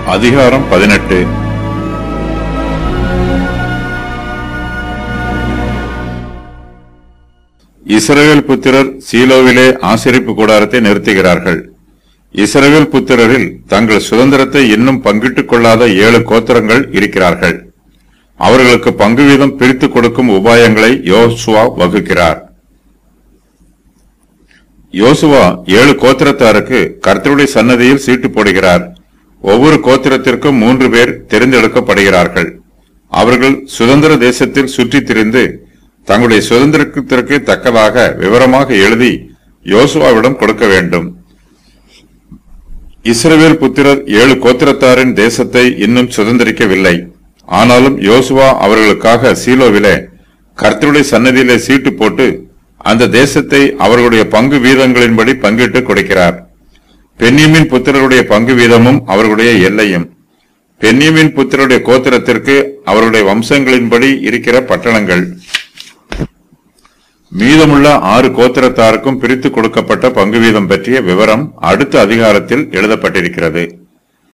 அதிகாரம் 18. இஸ்ரவேல் புத்திரர் சீலோவிலே ஆசரிப்பு கூடாரத்தை நிறுத்துகிறார்கள். இஸ்ரவேல் புத்திரரில் தங்கள் சுதந்திரத்தை இன்னும் பங்கிட்டுக் கொள்ளாத 7 கோத்திரங்கள் இருக்கிறார்கள். அவர்களுக்கு பங்கு வீதம் பிரித்துக் கொடுக்கும் உபாயங்களை யோசுவா வகுக்கிறார். யோசுவா 7 கோத்திரத்தாருக்கு கர்த்தருடைய சன்னதியில் சீட்டு போடுகிறார். ஒவ்வொரு கோத்திரத்திற்கும் 3 பேர் தெரிந்தெடுக்கப்படுகிறார்கள். அவர்கள் சுதந்திர தேசத்தில் சுற்றித் திரிந்து தங்களுடைய சுதந்திரத்திற்கு தக்கதாக விவரமாக எழுதி யோசுவாவிடம் கொடுக்க வேண்டும். இஸ்ரவேல் புத்திரர் 7 கோத்திரத்தாரின் தேசத்தை இன்னும் சுதந்திரிக்கவில்லை. ஆனாலும் யோசுவா அவர்களுக்காக சீலோவிலே கர்த்தருடைய சன்னதியிலே சீட்டு போட்டு அந்த தேசத்தை அவர்களுடைய பங்கு வீதங்களின்படி பங்கிட்டு கொடுக்கிறார். பென்யமீன் புத்திரருடைய பங்கு வீதமும் அவர்களுடைய எல்லையும். பென்யமீன் புத்திரருடைய கோத்திரத்திற்கு அவருடைய வம்சங்களின்படி இருக்கிற பட்டணங்கள். மீதமுள்ள 6 கோத்திரத்தாருக்கும் பிரித்து கொடுக்கப்பட்ட பங்கு வீதம் பற்றிய விவரம் அடுத்த அதிகாரத்தில் எழுதப்பட்டிருக்கிறது.